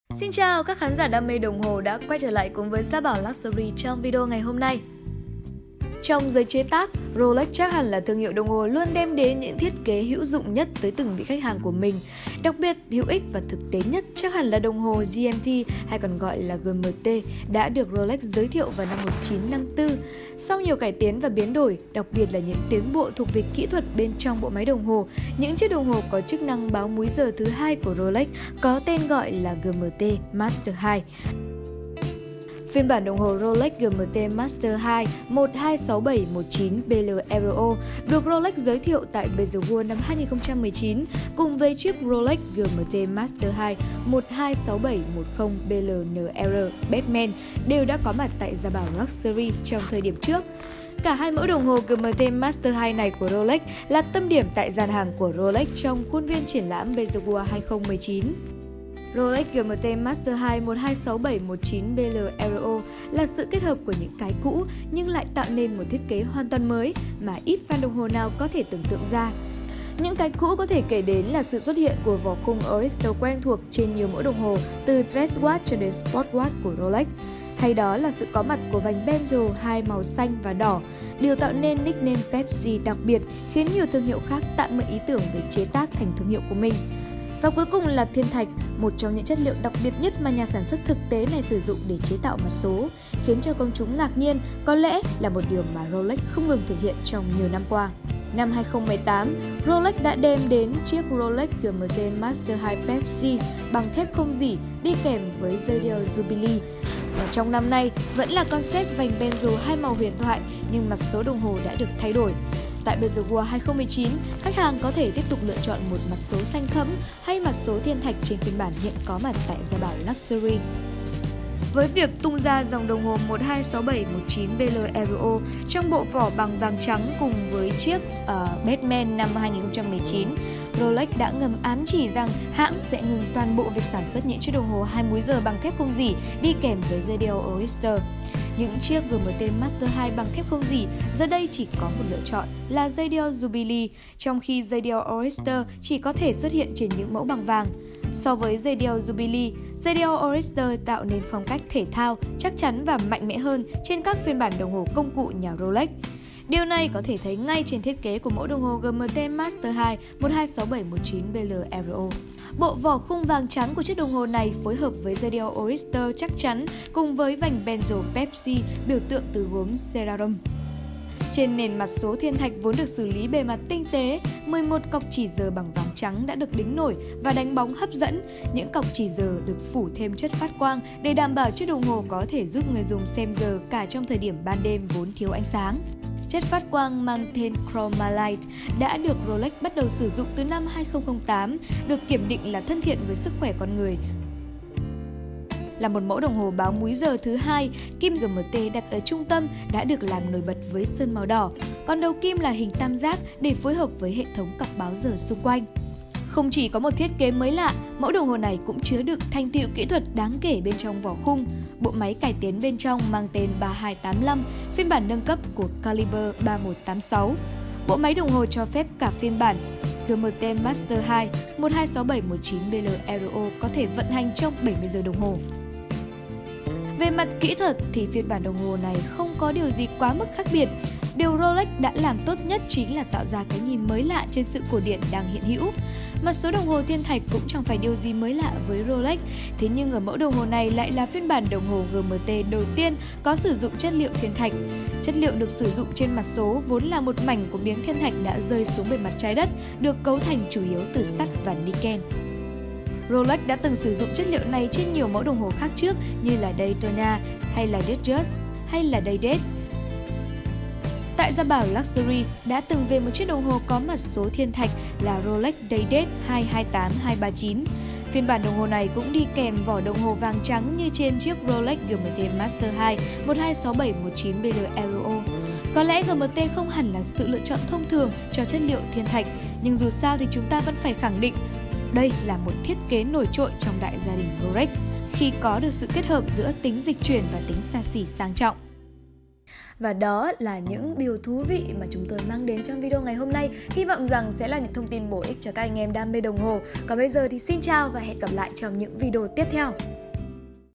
Xin chào các khán giả đam mê đồng hồ đã quay trở lại cùng với Gia Bảo Luxury trong video ngày hôm nay. Trong giới chế tác, Rolex chắc hẳn là thương hiệu đồng hồ luôn đem đến những thiết kế hữu dụng nhất tới từng vị khách hàng của mình. Đặc biệt, hữu ích và thực tế nhất chắc hẳn là đồng hồ GMT hay còn gọi là GMT đã được Rolex giới thiệu vào năm 1954. Sau nhiều cải tiến và biến đổi, đặc biệt là những tiến bộ thuộc về kỹ thuật bên trong bộ máy đồng hồ, những chiếc đồng hồ có chức năng báo múi giờ thứ hai của Rolex có tên gọi là GMT Master 2. Phiên bản đồng hồ Rolex GMT Master 2 126719 BLRO được Rolex giới thiệu tại Bezel World năm 2019 cùng với chiếc Rolex GMT Master 2 126710 BLNR Batman đều đã có mặt tại Gia Bảo Luxury trong thời điểm trước. Cả hai mẫu đồng hồ GMT Master 2 này của Rolex là tâm điểm tại gian hàng của Rolex trong khuôn viên triển lãm Bezel World 2019. Rolex GMT Master 2 126719 BLRO là sự kết hợp của những cái cũ nhưng lại tạo nên một thiết kế hoàn toàn mới mà ít fan đồng hồ nào có thể tưởng tượng ra. Những cái cũ có thể kể đến là sự xuất hiện của vỏ khung Oyster quen thuộc trên nhiều mẫu đồng hồ từ dress watch cho đến sport watch của Rolex. Hay đó là sự có mặt của vành bezel hai màu xanh và đỏ, điều tạo nên nickname Pepsi đặc biệt khiến nhiều thương hiệu khác tạm mượn ý tưởng về chế tác thành thương hiệu của mình. Và cuối cùng là thiên thạch, một trong những chất liệu đặc biệt nhất mà nhà sản xuất thực tế này sử dụng để chế tạo mặt số, khiến cho công chúng ngạc nhiên, có lẽ là một điều mà Rolex không ngừng thực hiện trong nhiều năm qua. Năm 2018, Rolex đã đem đến chiếc Rolex GMT Master 2 Pepsi bằng thép không rỉ đi kèm với dây đeo Jubilee. Và trong năm nay vẫn là concept vành bezel hai màu huyền thoại nhưng mặt số đồng hồ đã được thay đổi. Tại Bezel World 2019, khách hàng có thể tiếp tục lựa chọn một mặt số xanh thẫm hay mặt số thiên thạch trên phiên bản hiện có mặt tại Gia Bảo Luxury. Với việc tung ra dòng đồng hồ 126719 BLRO trong bộ vỏ bằng vàng trắng cùng với chiếc Batman năm 2019, Rolex đã ngầm ám chỉ rằng hãng sẽ ngừng toàn bộ việc sản xuất những chiếc đồng hồ hai múi giờ bằng thép không rỉ đi kèm với dây đeo Oyster. Những chiếc GMT Master 2 bằng thép không rỉ giờ đây chỉ có một lựa chọn là dây đeo Jubilee, trong khi dây đeo Oyster chỉ có thể xuất hiện trên những mẫu bằng vàng. So với dây đeo Jubilee, dây đeo Oyster tạo nên phong cách thể thao, chắc chắn và mạnh mẽ hơn trên các phiên bản đồng hồ công cụ nhà Rolex. Điều này có thể thấy ngay trên thiết kế của mẫu đồng hồ GMT Master 2 126719 BLRO. Bộ vỏ khung vàng trắng của chiếc đồng hồ này phối hợp với dây đeo Oyster chắc chắn cùng với vành bezel Pepsi biểu tượng từ gốm Cerarum. Trên nền mặt số thiên thạch vốn được xử lý bề mặt tinh tế, 11 cọc chỉ giờ bằng vàng trắng đã được đính nổi và đánh bóng hấp dẫn. Những cọc chỉ giờ được phủ thêm chất phát quang để đảm bảo chiếc đồng hồ có thể giúp người dùng xem giờ cả trong thời điểm ban đêm vốn thiếu ánh sáng. Chất phát quang mang tên Chromalight đã được Rolex bắt đầu sử dụng từ năm 2008, được kiểm định là thân thiện với sức khỏe con người. Là một mẫu đồng hồ báo múi giờ thứ hai, kim GMT đặt ở trung tâm đã được làm nổi bật với sơn màu đỏ, còn đầu kim là hình tam giác để phối hợp với hệ thống cọc báo giờ xung quanh. Không chỉ có một thiết kế mới lạ, mẫu đồng hồ này cũng chứa đựng thành tựu kỹ thuật đáng kể bên trong vỏ khung. Bộ máy cải tiến bên trong mang tên 3285, phiên bản nâng cấp của Caliber 3186. Bộ máy đồng hồ cho phép cả phiên bản GMT Master 2 126719 BLRO có thể vận hành trong 70 giờ đồng hồ. Về mặt kỹ thuật thì phiên bản đồng hồ này không có điều gì quá mức khác biệt. Điều Rolex đã làm tốt nhất chính là tạo ra cái nhìn mới lạ trên sự cổ điển đang hiện hữu. Mặt số đồng hồ thiên thạch cũng chẳng phải điều gì mới lạ với Rolex, thế nhưng ở mẫu đồng hồ này lại là phiên bản đồng hồ GMT đầu tiên có sử dụng chất liệu thiên thạch. Chất liệu được sử dụng trên mặt số vốn là một mảnh của miếng thiên thạch đã rơi xuống bề mặt trái đất, được cấu thành chủ yếu từ sắt và niken. Rolex đã từng sử dụng chất liệu này trên nhiều mẫu đồng hồ khác trước như là Daytona hay là Datejust hay là Daydate. Tại Gia Bảo Luxury đã từng về một chiếc đồng hồ có mặt số thiên thạch là Rolex Daydate 228239. Phiên bản đồng hồ này cũng đi kèm vỏ đồng hồ vàng trắng như trên chiếc Rolex GMT Master 2 126719 BLRO. Có lẽ GMT không hẳn là sự lựa chọn thông thường cho chất liệu thiên thạch, nhưng dù sao thì chúng ta vẫn phải khẳng định đây là một thiết kế nổi trội trong đại gia đình Rolex khi có được sự kết hợp giữa tính dịch chuyển và tính xa xỉ sang trọng. Và đó là những điều thú vị mà chúng tôi mang đến trong video ngày hôm nay. Hy vọng rằng sẽ là những thông tin bổ ích cho các anh em đam mê đồng hồ. Còn bây giờ thì xin chào và hẹn gặp lại trong những video tiếp theo.